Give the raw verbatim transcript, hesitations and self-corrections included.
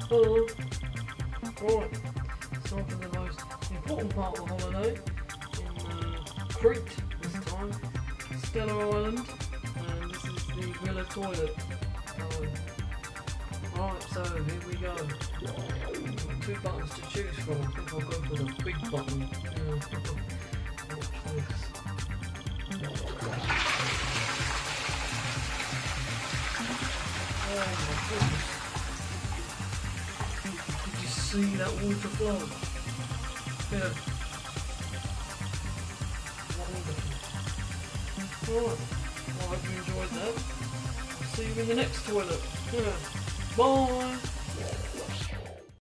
Hello. Right, it's time for the most important part of the holiday in uh, Crete this time, Stella Island, and this is the villa toilet. Oh. Right, so here we go. Two buttons to choose from. I think I'll go for the big button. Yeah. Watch this. Oh my goodness. Did you see that water flow? Yeah. Wonderful. Alright. Well, I hope you enjoyed that. I'll see you in the next toilet. Yeah. Bye.